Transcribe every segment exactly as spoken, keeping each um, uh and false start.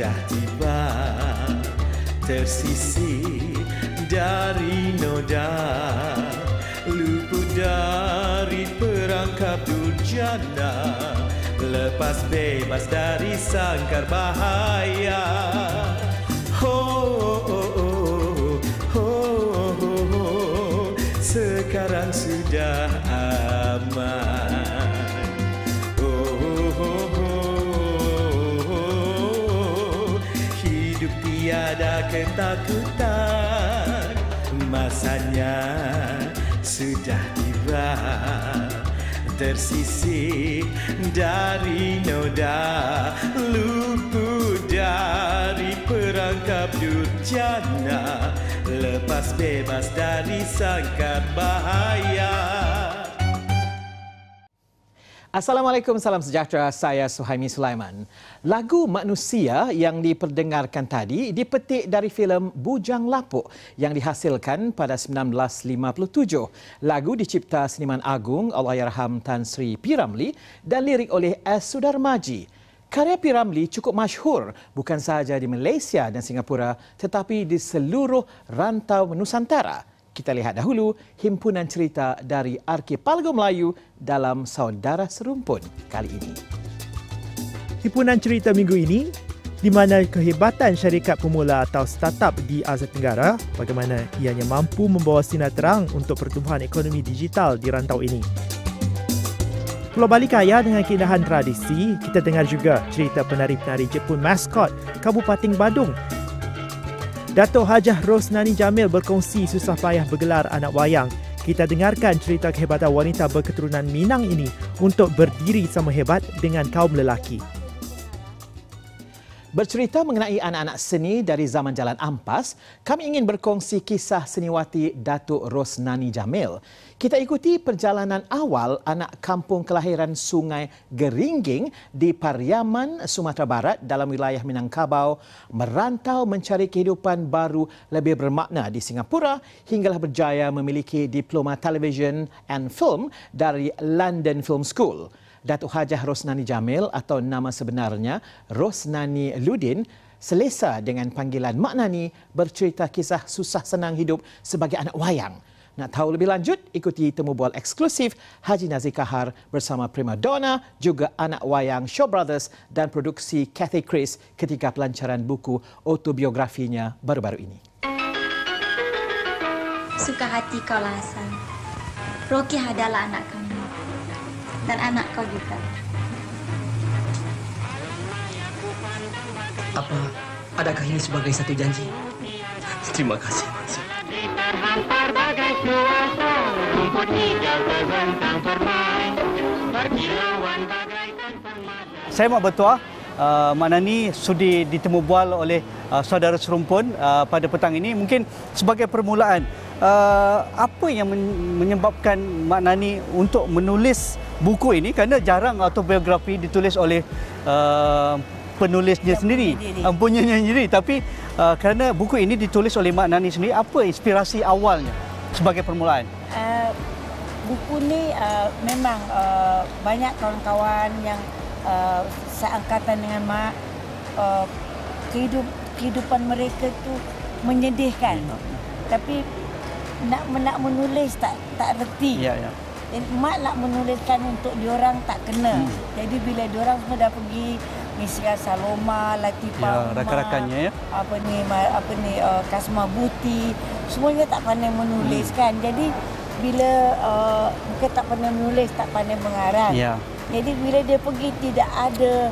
sudah tiba, tersisih dari noda, luput dari perangkap durjana, lepas bebas dari sangkar bahaya. Oh, oh, oh, oh, oh, oh, sekarang sudah aman. Oh, oh, oh, oh, hidup tiada ketakutan, masanya sudah tiba, tersisih dari noda, luput dari perangkap durjana, lepas bebas dari sangkar bahaya. Assalamualaikum, salam sejahtera. Saya Suhaimi Sulaiman. Lagu Manusia yang diperdengarkan tadi dipetik dari filem Bujang Lapuk yang dihasilkan pada sembilan belas lima puluh tujuh. Lagu dicipta seniman agung Allahyarham Tan Sri P. Ramlee dan lirik oleh S. Sudarmaji. Karya P. Ramlee cukup masyhur bukan sahaja di Malaysia dan Singapura tetapi di seluruh rantau Nusantara. Kita lihat dahulu himpunan cerita dari Arkipelago Melayu dalam Saudara Serumpun kali ini. Himpunan cerita minggu ini di mana kehebatan syarikat pemula atau startup di Asia Tenggara, bagaimana ianya mampu membawa sinar terang untuk pertumbuhan ekonomi digital di rantau ini. Pulau Bali kaya dengan keindahan tradisi, kita dengar juga cerita penari-penari Jepun maskot Kabupaten Badung. Dato' Hajah Rosnani Jamil berkongsi susah payah bergelar anak wayang. Kita dengarkan cerita kehebatan wanita berketurunan Minang ini untuk berdiri sama hebat dengan kaum lelaki. Bercerita mengenai anak-anak seni dari zaman Jalan Ampas, kami ingin berkongsi kisah seniwati Datuk Rosnani Jamil. Kita ikuti perjalanan awal anak kampung kelahiran Sungai Geringging di Pariaman, Sumatera Barat dalam wilayah Minangkabau, merantau mencari kehidupan baru lebih bermakna di Singapura hinggalah berjaya memiliki diploma television and film dari London Film School. Datuk Hajah Rosnani Jamil atau nama sebenarnya Rosnani Ludin selesa dengan panggilan Mak Nani bercerita kisah susah senang hidup sebagai anak wayang. Nak tahu lebih lanjut, ikuti temu bual eksklusif Haji Nazir Kahar bersama prima donna juga anak wayang Shaw Brothers dan produksi Cathy Chris ketika pelancaran buku autobiografinya baru-baru ini. Suka hati kau lah Hasan. Rocky adalah anak kamu. Dan anak kau juga. Apa, adakah ini sebagai satu janji? Terima kasih, Mansur. Terhampar bagai suasa, rumput hijau terbentang permai, berkilauan bagaikan permata. Saya Mak Bertuah, uh, Mak Nani sudi ditemu bual oleh uh, saudara serumpun uh, pada petang ini. Mungkin sebagai permulaan, uh, apa yang menyebabkan Mak Nani untuk menulis buku ini, kerana jarang autobiografi ditulis oleh uh, penulisnya yang sendiri, punyanya sendiri. Tapi uh, kerana buku ini ditulis oleh Mak Nani sendiri, apa inspirasi awalnya sebagai permulaan? Uh, buku ni uh, memang uh, banyak kawan-kawan yang uh, seangkatan dengan Mak, uh, kehidup, kehidupan mereka tu menyedihkan. Hmm. Tapi nak nak menulis tak tak reti. Ya, ya. Mak nak menuliskan untuk diorang tak kena. Hmm. Jadi bila diorang semua dah pergi Misra Saloma, Latifah, ya, rakan-rakannya ya. Apa ni apa ni uh, Kasma Buti, semuanya tak pandai menulis hmm. kan. Jadi bila uh, bukan tak pandai menulis, tak pandai mengarang. Ya. Jadi bila dia pergi tidak ada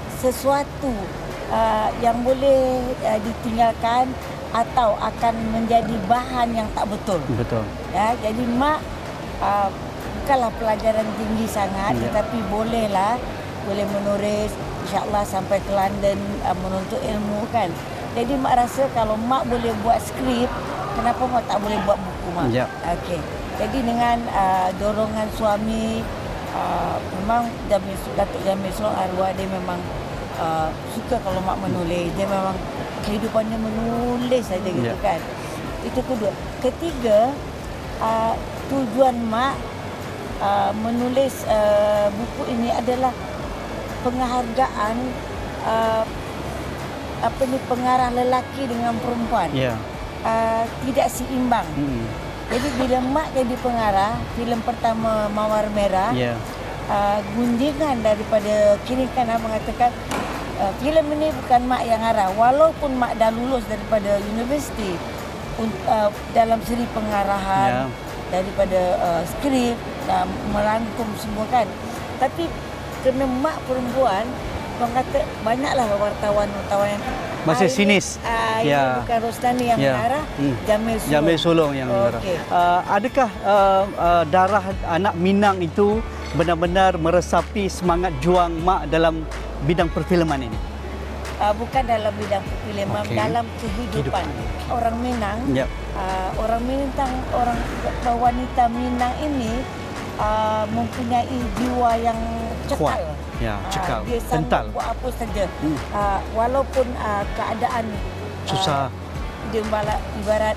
sesuatu uh, yang boleh uh, ditinggalkan atau akan menjadi bahan yang tak betul. Betul. Ya, jadi Mak uh, bukanlah pelajaran tinggi sangat, ya. Tetapi bolehlah, boleh menulis, insya-Allah sampai ke London uh, menuntut ilmu kan. Jadi Mak rasa kalau Mak boleh buat skrip, kenapa Mak tak boleh buat buku Mak? Ya. Okey. Jadi dengan uh, dorongan suami, uh, memang Jamil Datuk Jamil Sulong arwah dia memang uh, suka kalau Mak menulis. Dia memang kehidupannya menulis saja gitu ya. Kan. Itu kedua. Ketiga, uh, tujuan Mak Uh, menulis uh, buku ini adalah penghargaan uh, apa ni pengarah lelaki dengan perempuan. Ya. Uh, tidak seimbang. Hmm. Jadi bila mak jadi pengarah, filem pertama Mawar Merah, Ya. uh, gunjingan daripada kini kan abang mengatakan uh, filem ini bukan mak yang arah. Walaupun mak dah lulus daripada universiti uh, dalam siri pengarahan, ya. daripada uh, skrip, uh, merangkum semua kan. Tapi kena mak perempuan, orang kata banyaklah wartawan-wartawan yang masih sinis. Ah, ya. Bukan Rosnani yang ya. mengarah, hmm. Jamil Sulong. Jamil Sulong yang mengarah. Okay. Uh, adakah uh, uh, darah anak Minang itu benar-benar meresapi semangat juang mak dalam bidang perfilman ini? Uh, bukan dalam bidang perfilman, okay. dalam kehidupan. Hidup. Orang Minang, yep. uh, orang Minang, orang wanita Minang ini uh, mempunyai jiwa yang cekal. Kuat. Ya, cekal, uh, dia kental. Buat apa saja. Hmm. Uh, walaupun uh, keadaan susah, uh, dia ibarat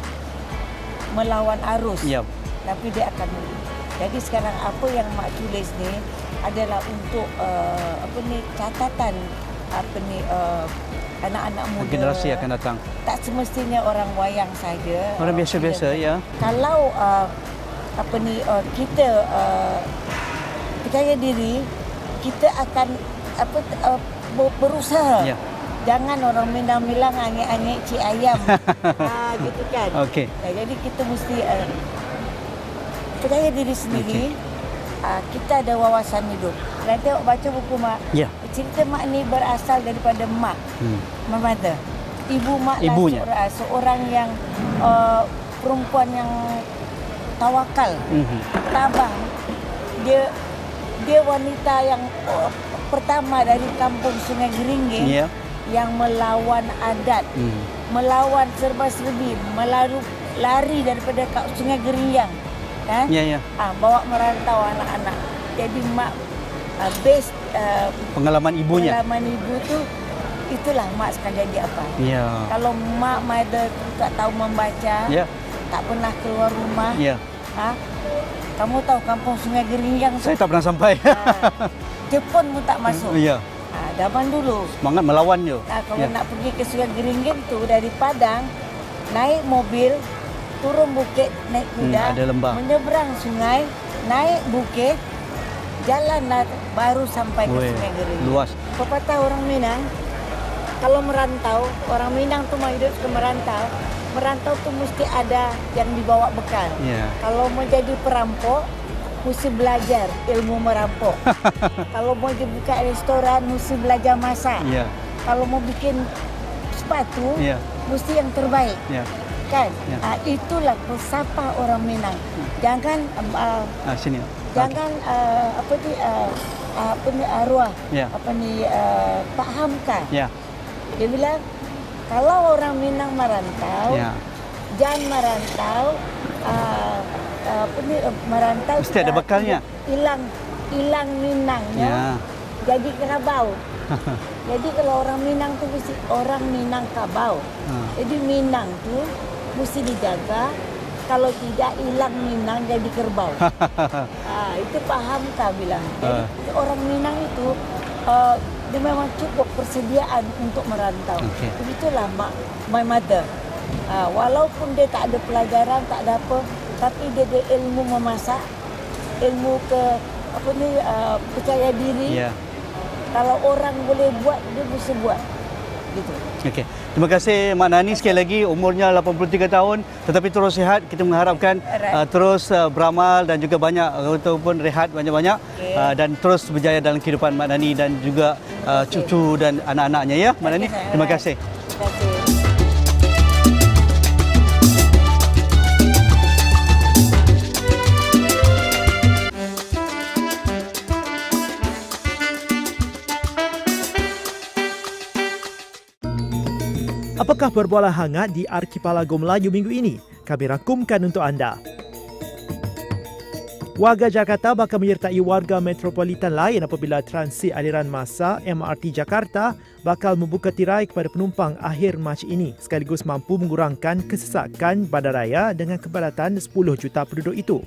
melawan arus. Yep. Tapi dia akan. Jadi sekarang apa yang mak tulis ni adalah untuk uh, apa ni catatan apa ni uh, anak-anak muda. Generasi akan datang. Tak semestinya orang wayang saja. Orang biasa-biasa ya. Kalau uh, apa ni uh, kita uh, percaya diri, kita akan apa uh, berusaha. Ya. Jangan orang Minang bilang angin-angin cik ayam. ha, gitu kan. Okey. Nah, jadi kita mesti uh, percaya diri sendiri. Okay. Uh, kita ada wawasan hidup. Kalau tengok baca buku mak, ya. cerita mak ni berasal daripada mak. Hmm. Mother. Ibu mak Ibunya. lah seorang, seorang yang uh, perempuan yang tawakal, mm-hmm. tabah. Dia dia wanita yang uh, pertama dari kampung Sungai Geringging, yeah. yang melawan adat, mm. melawan serba-serbi, melaru, lari daripada Sungai Geringging, kan? Yeah, yeah. Ah, bawa merantau anak-anak. Jadi mak uh, base uh, pengalaman ibunya. Pengalaman ibu tu, itulah mak sekarang jadi apa. Yeah. Kalau mak mother tu tak tahu membaca, yeah. tak pernah keluar rumah, yeah. ha? Kamu tahu kampung Sungai Geringging? Saya tak pernah sampai. Ha, Jepun pun tak masuk. Ya. Ha, zaman dulu. Semangat melawan je. Ha, kalau ya. nak pergi ke Sungai Geringging tu dari Padang, naik mobil, turun bukit, naik kuda, hmm, menyeberang sungai, naik bukit, jalan baru sampai ke Weh, Sungai Geringging. Luas. Pepatah orang Minang, kalau merantau, orang Minang tu mau hidup ke merantau, merantau tu mesti ada yang dibawa bekal. Yeah. Kalau mau jadi perampok, mesti belajar ilmu merampok. Kalau mau buka restoran, mesti belajar masak. Yeah. Kalau mau bikin sepatu, yeah. mesti yang terbaik. Yeah. Kan? Yeah. Uh, itulah pesapa orang Minang. Jangan uh, ah, sini. Jangan uh, apa ni uh, apa ni arwah. Yeah. Apa ni uh, Pak Hamka. Yeah. Dia bilang kalau orang Minang merantau, ya. jangan merantau, uh, apa ni merantau. Mesti ada bekalnya. Hilang, hilang Minangnya, ya. jadi Kabau. Jadi kalau orang Minang tu mesti orang Minang Kabau. Hmm. Jadi Minang tu mesti dijaga. Kalau tidak hilang Minang jadi kerbau. ah, itu paham tak bilang. Jadi uh. orang Minang itu. Uh, dia memang cukup persediaan untuk merantau. Okay. Begitulah mak, my mother. Uh, walaupun dia tak ada pelajaran, tak ada apa, tapi dia ada ilmu memasak, ilmu ke apa ni uh, percaya diri. Yeah. Kalau orang boleh buat, dia bisa buat. Gitu. Okey. Terima kasih Mak Nani sekali lagi, umurnya lapan puluh tiga tahun tetapi terus sihat. Kita mengharapkan uh, terus uh, beramal dan juga banyak ataupun rehat banyak-banyak okay. uh, dan terus berjaya dalam kehidupan Mak Nani dan juga uh, cucu dan anak-anaknya ya Mak Nani. Terima kasih. Terima kasih. Apakah berbola hangat di Arkipelago Melayu minggu ini? Kami rangkumkan untuk anda. Warga Jakarta bakal menyertai warga metropolitan lain apabila transit aliran massa M R T Jakarta bakal membuka tirai kepada penumpang akhir Mac ini sekaligus mampu mengurangkan kesesakan bandaraya dengan kepadatan sepuluh juta penduduk itu.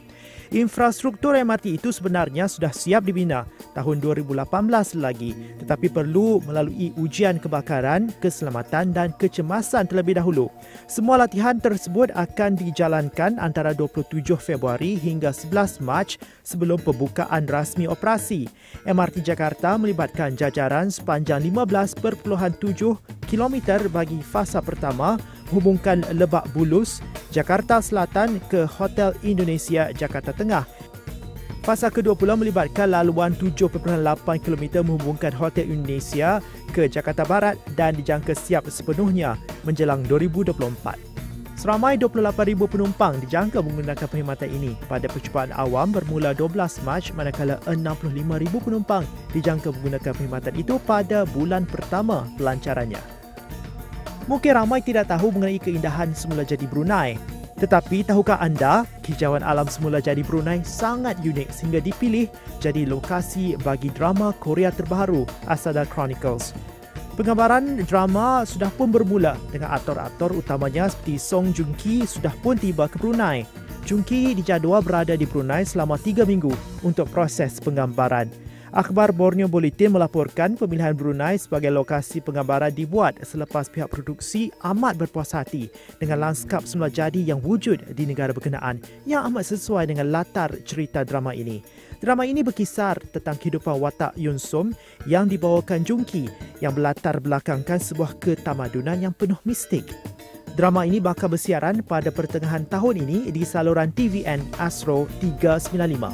Infrastruktur M R T itu sebenarnya sudah siap dibina tahun dua ribu lapan belas lagi, tetapi perlu melalui ujian kebakaran, keselamatan dan kecemasan terlebih dahulu. Semua latihan tersebut akan dijalankan antara dua puluh tujuh Februari hingga sebelas Mac sebelum pembukaan rasmi operasi. M R T Jakarta melibatkan jajaran sepanjang lima belas perpuluhan tujuh kilometer bagi fasa pertama menghubungkan Lebak Bulus, Jakarta Selatan ke Hotel Indonesia Jakarta Tengah. Fasa kedua pula melibatkan laluan tujuh perpuluhan lapan kilometer menghubungkan Hotel Indonesia ke Jakarta Barat dan dijangka siap sepenuhnya menjelang dua ribu dua puluh empat. Seramai dua puluh lapan ribu penumpang dijangka menggunakan perkhidmatan ini pada percubaan awam bermula dua belas Mac, manakala enam puluh lima ribu penumpang dijangka menggunakan perkhidmatan itu pada bulan pertama pelancarannya. Mungkin ramai tidak tahu mengenai keindahan semula jadi Brunei. Tetapi tahukah anda, kehijauan alam semula jadi Brunei sangat unik sehingga dipilih jadi lokasi bagi drama Korea terbaru Asada Chronicles. Penggambaran drama sudah pun bermula dengan aktor-aktor utamanya seperti Song Joong Ki sudah pun tiba ke Brunei. Joong Ki dijadual berada di Brunei selama tiga minggu untuk proses penggambaran. Akhbar Borneo Bulletin melaporkan pemilihan Brunei sebagai lokasi penggambaran dibuat selepas pihak produksi amat berpuas hati dengan lanskap semula jadi yang wujud di negara berkenaan yang amat sesuai dengan latar cerita drama ini. Drama ini berkisar tentang kehidupan watak Yun Som yang dibawakan Joong Ki yang berlatar belakangkan sebuah ketamadunan yang penuh mistik. Drama ini bakal bersiaran pada pertengahan tahun ini di saluran T V N Astro tiga sembilan lima.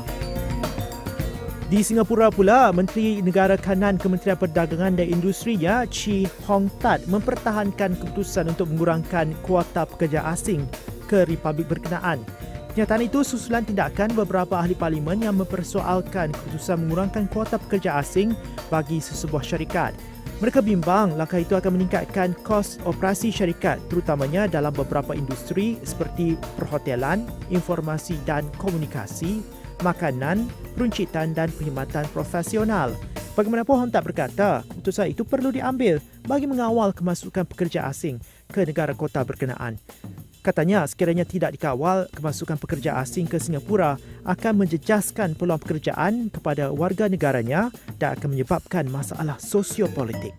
Di Singapura pula, Menteri Negara Kanan Kementerian Perdagangan dan Industrinya Chee Hong Tat mempertahankan keputusan untuk mengurangkan kuota pekerja asing ke Republik berkenaan. Kenyataan itu susulan tindakan beberapa ahli parlimen yang mempersoalkan keputusan mengurangkan kuota pekerja asing bagi sesebuah syarikat. Mereka bimbang langkah itu akan meningkatkan kos operasi syarikat terutamanya dalam beberapa industri seperti perhotelan, informasi dan komunikasi, makanan, peruncitan dan perkhidmatan profesional. Bagaimanapun Hong Tat berkata, keputusan itu perlu diambil bagi mengawal kemasukan pekerja asing ke negara kota berkenaan. Katanya, sekiranya tidak dikawal, kemasukan pekerja asing ke Singapura akan menjejaskan peluang pekerjaan kepada warga negaranya dan akan menyebabkan masalah sosiopolitik.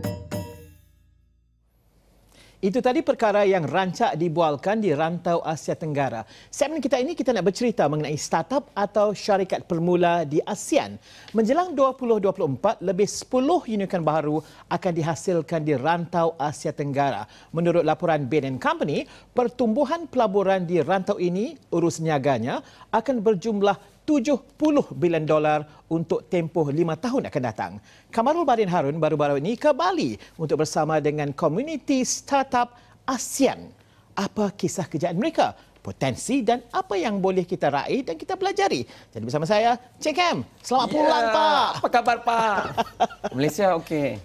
Itu tadi perkara yang rancak dibualkan di rantau Asia Tenggara. Segmen kita ini kita nak bercerita mengenai startup atau syarikat permula di ASEAN. Menjelang dua ribu dua puluh empat, lebih sepuluh unicorn baru akan dihasilkan di rantau Asia Tenggara. Menurut laporan Bain and Company, pertumbuhan pelaburan di rantau ini, urus niaganya, akan berjumlah tujuh puluh bilion dolar untuk tempoh lima tahun akan datang. Kamarul Barin Harun baru-baru ini ke Bali untuk bersama dengan komuniti startup ASEAN. Apa kisah kejayaan mereka, potensi dan apa yang boleh kita raih dan kita pelajari. Jadi bersama saya, Cik Kam. Selamat yeah. pulang, Pak. Apa khabar, Pak? Malaysia okey.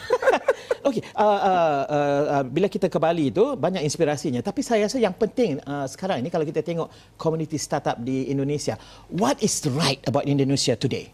Okey, uh, uh, uh, uh, bila kita ke Bali itu banyak inspirasinya. Tapi saya rasa yang penting uh, sekarang ini kalau kita tengok komuniti startup di Indonesia, what is right about Indonesia today?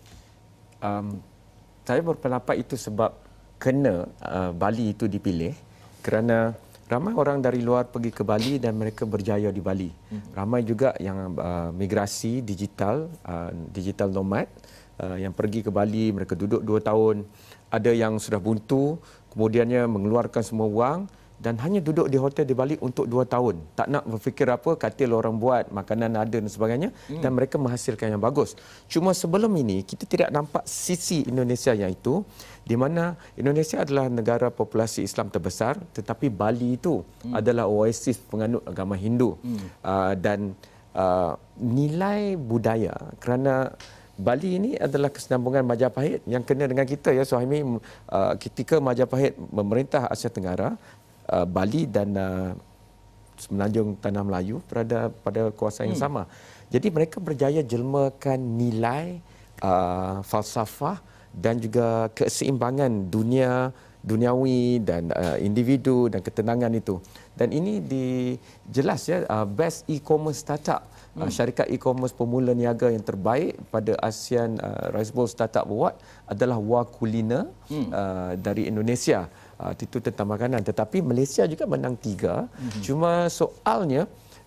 Um, saya berpendapat itu sebab kena uh, Bali itu dipilih kerana ramai orang dari luar pergi ke Bali dan mereka berjaya di Bali. Hmm. Ramai juga yang uh, migrasi digital, uh, digital nomad uh, yang pergi ke Bali, mereka duduk dua tahun. Ada yang sudah buntu, kemudiannya mengeluarkan semua wang dan hanya duduk di hotel di Bali untuk dua tahun. Tak nak berfikir apa, katil orang buat, makanan ada dan sebagainya. Hmm. Dan mereka menghasilkan yang bagus. Cuma sebelum ini, kita tidak nampak sisi Indonesia yang itu, di mana Indonesia adalah negara populasi Islam terbesar, tetapi Bali itu hmm. adalah oasis penganut agama Hindu. Hmm. Uh, dan uh, nilai budaya kerana Bali ini adalah kesinambungan Majapahit yang kena dengan kita, ya Suhaimi. Uh, ketika Majapahit memerintah Asia Tenggara, uh, Bali dan uh, Semenanjung Tanah Melayu berada pada kuasa yang hmm. sama. Jadi mereka berjaya jelmakan nilai, uh, falsafah dan juga keseimbangan dunia duniawi dan uh, individu dan ketenangan itu. Dan ini di jelas ya, uh, best e-commerce startup. Hmm. Uh, syarikat e-commerce pemula niaga yang terbaik pada ASEAN uh, Rice Bowl Startup Award adalah Wakulina hmm. uh, dari Indonesia. Uh, itu tentang makanan. Tetapi Malaysia juga menang tiga. Hmm. Cuma soalnya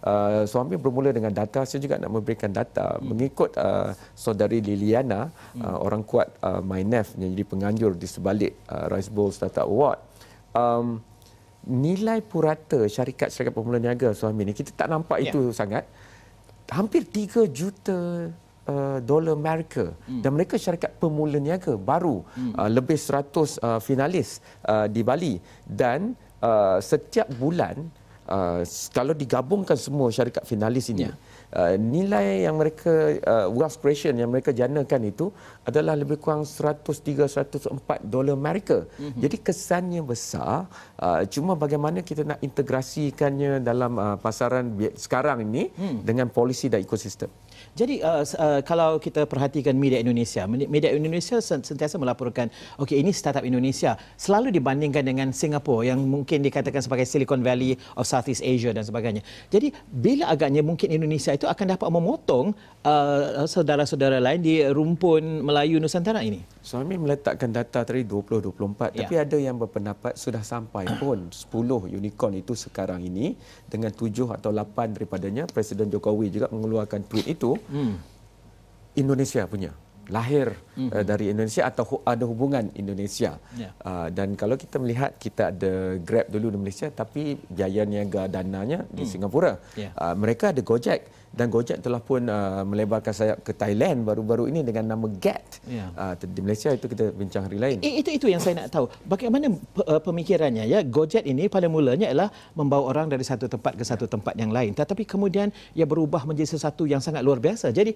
Uh, suami bermula dengan data, saya juga nak memberikan data. Hmm. Mengikut uh, saudari Liliana, hmm. uh, orang kuat uh, MyNav yang jadi penganjur di sebalik uh, Rice Bowl Startup Award, um, nilai purata syarikat-syarikat pemula niaga suami ni, kita tak nampak yeah. itu sangat, hampir tiga juta uh, dolar Amerika. Hmm. Dan mereka syarikat pemula niaga baru, hmm. uh, lebih seratus uh, finalis uh, di Bali. Dan uh, setiap bulan, Uh, kalau digabungkan semua syarikat finalis ini, yeah. uh, nilai yang mereka, uh, wealth creation yang mereka janakan itu adalah lebih kurang seratus tiga, seratus empat dolar Amerika. Mm-hmm. Jadi kesannya besar, uh, cuma bagaimana kita nak integrasikannya dalam uh, pasaran sekarang ini mm. dengan polisi dan ekosistem. Jadi uh, uh, kalau kita perhatikan media Indonesia, media Indonesia sentiasa melaporkan, okey, ini startup Indonesia, selalu dibandingkan dengan Singapura yang mungkin dikatakan sebagai Silicon Valley of Southeast Asia dan sebagainya. Jadi bila agaknya mungkin Indonesia itu akan dapat memotong uh, saudara-saudara lain di rumpun Melayu Nusantara ini? Suami meletakkan data tadi dua puluh dua puluh empat, ya. Tapi ada yang berpendapat sudah sampai pun sepuluh unicorn itu sekarang ini, dengan tujuh atau lapan daripadanya. Presiden Jokowi juga mengeluarkan tweet itu. Hmm. Indonesia punya, lahir hmm. uh, dari Indonesia atau hu- ada hubungan Indonesia. Yeah. Uh, dan kalau kita melihat, kita ada Grab dulu di Malaysia, tapi biaya niaga dananya di hmm. Singapura. Yeah. Uh, mereka ada Gojek, dan Gojek telah pun uh, melebarkan sayap ke Thailand baru-baru ini dengan nama Get. Yeah. Uh, di Malaysia itu kita bincang hari lain. Itu itu yang saya nak tahu. Bagaimana pemikirannya, ya? Gojek ini pada mulanya ialah membawa orang dari satu tempat ke satu tempat yang lain, tetapi kemudian ia berubah menjadi sesuatu yang sangat luar biasa. Jadi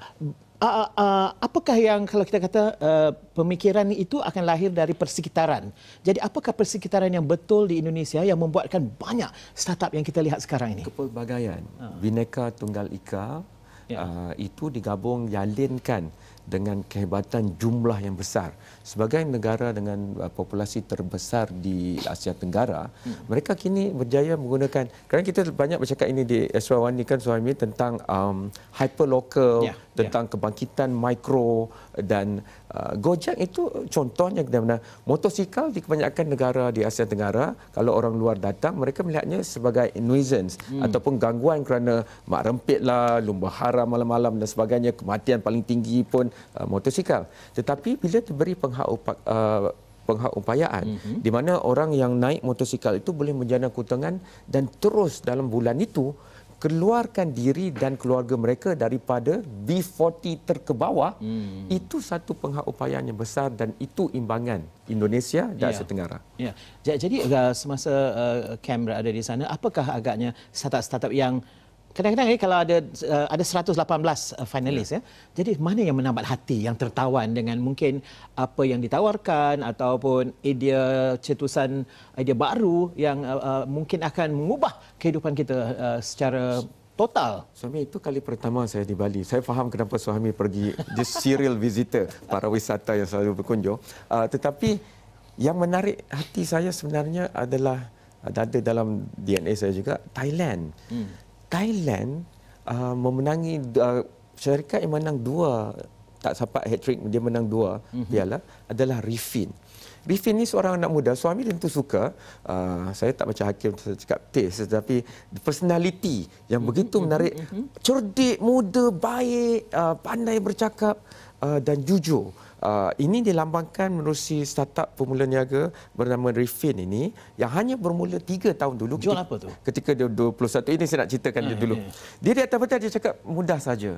uh, uh, apakah yang, kalau kita kata uh, pemikiran itu akan lahir dari persekitaran. Jadi apakah persekitaran yang betul di Indonesia yang membuatkan banyak startup yang kita lihat sekarang ini? Kepelbagaian, uh. Bhinneka Tunggal Ika, ya. uh, itu digabung, yalinkan dengan kehebatan jumlah yang besar. Sebagai negara dengan uh, populasi terbesar di Asia Tenggara, hmm. mereka kini berjaya menggunakan, kerana kita banyak bercakap ini di Esra Wani kan suami, tentang um, hyperlocal, yeah. tentang yeah. kebangkitan mikro, dan uh, Gojek itu contohnya, mana motosikal di kebanyakan negara di Asia Tenggara, kalau orang luar datang, mereka melihatnya sebagai nuisance hmm. ataupun gangguan kerana mak rempit lah, lumba haram malam-malam dan sebagainya, kematian paling tinggi pun uh, motosikal. Tetapi bila diberi penghak uh, pengupayaan, mm-hmm. di mana orang yang naik motosikal itu boleh menjana keuntungan dan terus dalam bulan itu keluarkan diri dan keluarga mereka daripada B empat puluh terkebawah, hmm. itu satu pengupayaan yang besar, dan itu imbangan Indonesia dan Asia Tenggara. Ya. Jadi uh, semasa uh, Cam berada di sana, apakah agaknya startup-startup yang kadang-kadang eh, kalau ada uh, ada seratus lapan belas uh, finalis, ya. ya. Jadi mana yang menambat hati, yang tertawan dengan mungkin apa yang ditawarkan ataupun idea cetusan, idea baru yang uh, uh, mungkin akan mengubah kehidupan kita uh, secara total. Suami, itu kali pertama saya di Bali. Saya faham kenapa suami pergi the serial visitor, para wisata yang selalu berkunjung. Uh, tetapi yang menarik hati saya sebenarnya adalah, ada dalam D N A saya juga, Thailand. Hmm. Thailand uh, memenangi uh, syarikat yang menang dua, tak sampai hat-trick, dia menang dua mm-hmm. piala, adalah Rifin. Rifin ni seorang anak muda, suami tentu suka, uh, saya tak macam Hakim saya cakap taste, tetapi personality yang mm-hmm. begitu menarik, mm-hmm. cerdik, muda, baik, uh, pandai bercakap uh, dan jujur. Uh, ini dilambangkan menerusi startup pemula niaga bernama Rifin ini, yang hanya bermula tiga tahun dulu. Jual apa tu? Ketika dia dua puluh satu, ini saya nak ceritakan dia dulu. Dia di atas-atas dia cakap mudah saja.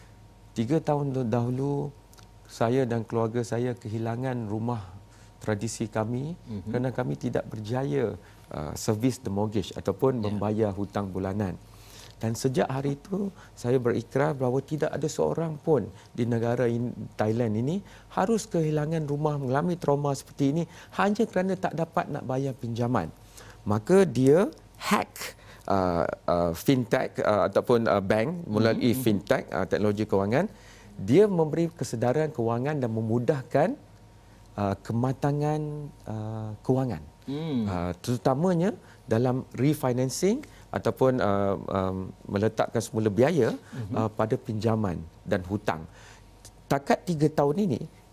Tiga tahun dahulu, saya dan keluarga saya kehilangan rumah tradisi kami mm-hmm. kerana kami tidak berjaya uh, servis the mortgage ataupun yeah. membayar hutang bulanan. Dan sejak hari itu, saya berikrar bahawa tidak ada seorang pun di negara in, Thailand ini harus kehilangan rumah, mengalami trauma seperti ini hanya kerana tak dapat nak bayar pinjaman. Maka dia hack uh, uh, fintech uh, ataupun uh, bank melalui mm-hmm. fintech, uh, teknologi kewangan. Dia memberi kesedaran kewangan dan memudahkan uh, kematangan uh, kewangan. Mm. Uh, terutamanya dalam refinancing ataupun uh, um, meletakkan semula biaya uh-huh. uh, pada pinjaman dan hutang. Takat tiga tahun ini,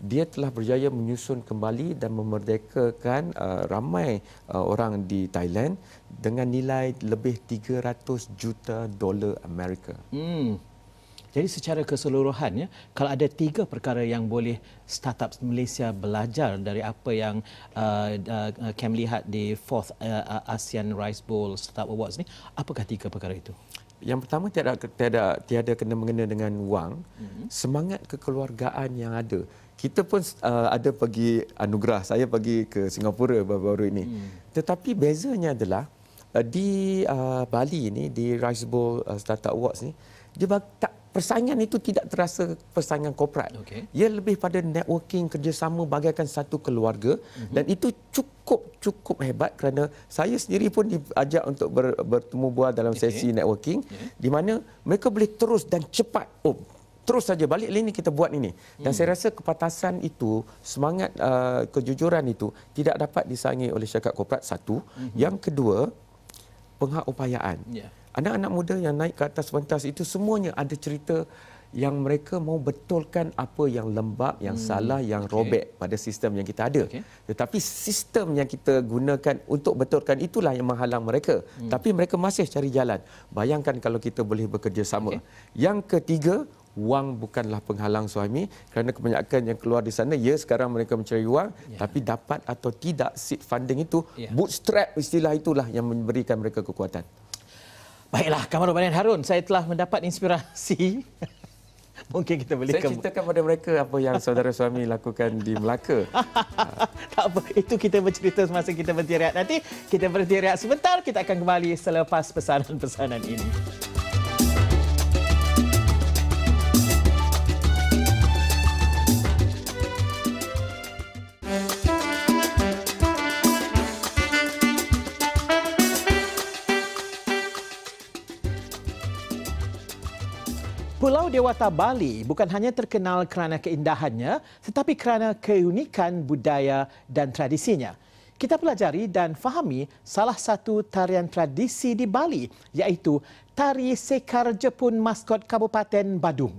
dia telah berjaya menyusun kembali dan memerdekakan uh, ramai uh, orang di Thailand dengan nilai lebih tiga ratus juta dolar Amerika. Hmm. Jadi secara keseluruhan, ya, kalau ada tiga perkara yang boleh startup Malaysia belajar dari apa yang uh, uh, Cam lihat di fourth uh, ASEAN Rice Bowl Startup Awards ni, apakah tiga perkara itu? Yang pertama, tiada tiada tiada kena mengena dengan wang, mm-hmm. semangat kekeluargaan yang ada. Kita pun uh, ada pergi anugerah, saya pergi ke Singapura baru-baru ini. Mm. Tetapi bezanya adalah uh, di uh, Bali ni, di Rice Bowl uh, Startup Awards ni, dia tak, persaingan itu tidak terasa persaingan korporat. Okay. Ia lebih pada networking, kerjasama bagaikan satu keluarga, mm-hmm. dan itu cukup cukup hebat kerana saya sendiri pun diajak untuk ber, bertemu bual dalam okay. sesi networking, yeah. di mana mereka boleh terus dan cepat, oh terus saja balik ini kita buat ini. Dan hmm. saya rasa kepatasan itu, semangat uh, kejujuran itu tidak dapat disaingi oleh syarikat korporat, satu. Mm-hmm. Yang kedua, pengupayaan. Yeah. Anak-anak muda yang naik ke atas pentas itu semuanya ada cerita yang mereka mau betulkan apa yang lembab, yang hmm. salah, yang okay. robek pada sistem yang kita ada. Okay. Tetapi sistem yang kita gunakan untuk betulkan itulah yang menghalang mereka. Hmm. Tapi mereka masih cari jalan. Bayangkan kalau kita boleh bekerjasama. Okay. Yang ketiga, wang bukanlah penghalang suami, kerana kebanyakan yang keluar di sana, ya sekarang mereka mencari wang, yeah. tapi dapat atau tidak seed funding itu, yeah. bootstrap istilah itulah yang memberikan mereka kekuatan. Baiklah, Kamaruddin Harun, saya telah mendapat inspirasi. Mungkin kita boleh... Saya ceritakan kepada mereka apa yang saudara suami lakukan di Melaka. Tak apa, itu kita bercerita semasa kita berhenti rehat. Nanti kita berhenti rehat sebentar, kita akan kembali selepas pesanan-pesanan ini. Pulau Dewata Bali bukan hanya terkenal kerana keindahannya, tetapi kerana keunikan budaya dan tradisinya. Kita pelajari dan fahami salah satu tarian tradisi di Bali, iaitu Tari Sekar Jepun maskot Kabupaten Badung.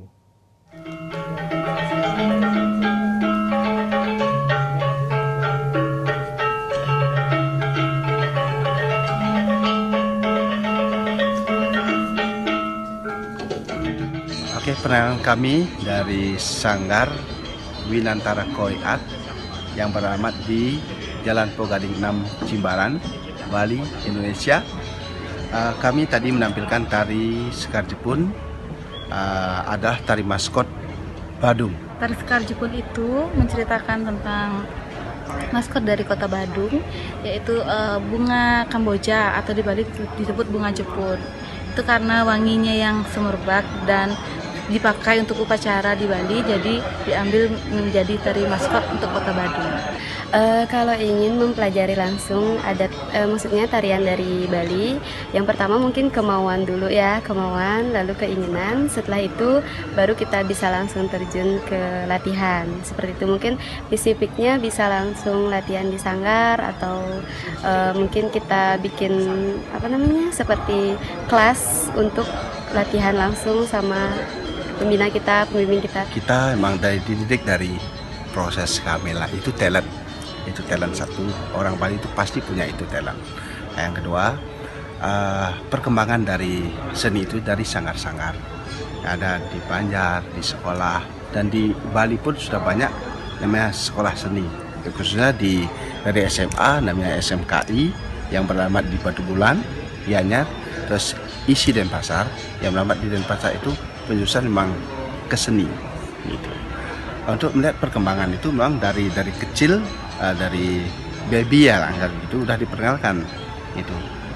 Oke, penanganan kami dari Sanggar Winantara Koi Art yang beralamat di Jalan Pogading enam Jimbaran, Bali, Indonesia. Uh, kami tadi menampilkan tari Sekar Jepun, uh, adalah tari maskot Badung. Tari Sekar Jepun itu menceritakan tentang maskot dari kota Badung, yaitu uh, bunga Kamboja atau di Bali disebut bunga Jepun. Itu karena wanginya yang semerbak dan dipakai untuk upacara di Bali, jadi diambil menjadi tari maskot untuk kota Badung. Uh, kalau ingin mempelajari langsung adat, uh, maksudnya tarian dari Bali, yang pertama mungkin kemauan dulu ya, kemauan, lalu keinginan. Setelah itu baru kita bisa langsung terjun ke latihan. Seperti itu, mungkin spesifiknya bisa langsung latihan di sanggar atau uh, mungkin kita bikin apa namanya seperti kelas untuk latihan langsung sama pembina kita, pembimbing kita. Kita emang dari dididik dari proses kami lah, itu talent. Itu talent satu, orang Bali itu pasti punya itu talent. Nah, yang kedua, uh, perkembangan dari seni itu dari sanggar-sanggar. Ada di Banjar, di sekolah, dan di Bali pun sudah banyak namanya sekolah seni. Khususnya di dari S M A namanya S M K I yang beralamat di Batu Bulan, Gianyar, terus Isi Denpasar yang beralamat di Denpasar itu penjurusan memang ke seni gitu. Untuk melihat perkembangan itu memang dari dari kecil, uh, dari baby ya lah, itu udah diperkenalkan itu.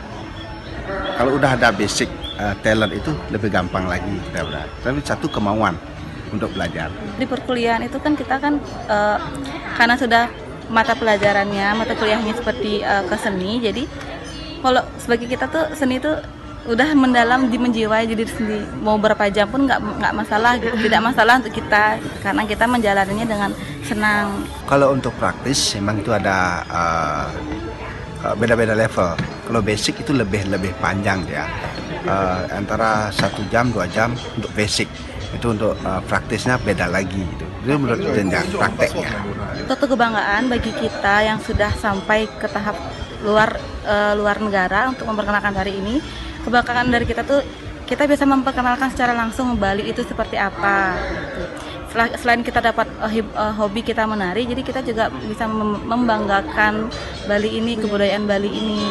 Kalau udah ada basic uh, talent itu lebih gampang lagi kita udah. Tapi satu kemauan untuk belajar. Di perkuliahan itu kan kita kan uh, karena sudah mata pelajarannya, mata kuliahnya seperti uh, ke seni, jadi kalau sebagai kita tuh seni itu udah mendalam di menjiwai jadi sendiri, mau berapa jam pun nggak nggak masalah gitu. Tidak masalah untuk kita karena kita menjalaninya dengan senang. Kalau untuk praktis memang itu ada uh, beda-beda level. Kalau basic itu lebih lebih panjang dia, uh, antara satu jam dua jam untuk basic. Itu untuk uh, praktisnya beda lagi gitu. Itu menurut jenjang prakteknya. Suatu kebanggaan bagi kita yang sudah sampai ke tahap luar uh, luar negara untuk memperkenalkan hari ini. Kebanggaan dari kita tuh kita bisa memperkenalkan secara langsung Bali itu seperti apa. Gitu. Selain kita dapat uh, hobi kita menari, jadi kita juga bisa mem- membanggakan Bali ini, kebudayaan Bali ini.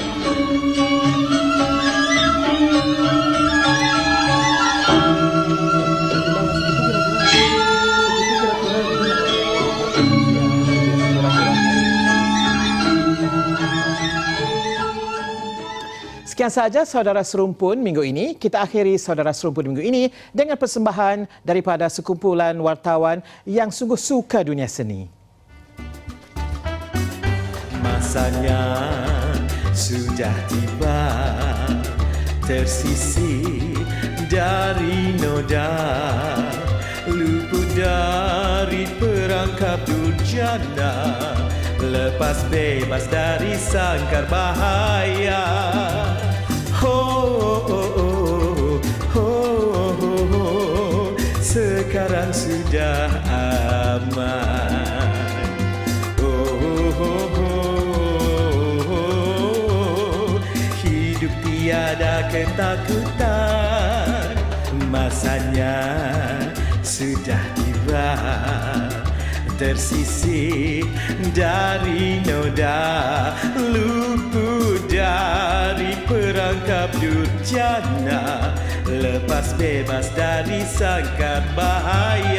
Sekian sahaja Saudara Serumpun minggu ini. Kita akhiri Saudara Serumpun minggu ini dengan persembahan daripada sekumpulan wartawan yang sungguh suka dunia seni. Masanya sudah tiba, tersisih dari noda, luput dari perangkap durjana, lepas bebas dari sangkar bahaya. Oh, oh, oh, oh, oh, oh, sekarang sudah aman. Oh, oh, oh, oh, hidup tiada ketakutan, masanya sudah tiba, tersisih dari noda, luput dari perangkap durjana, lepas bebas dari sangkar bahaya.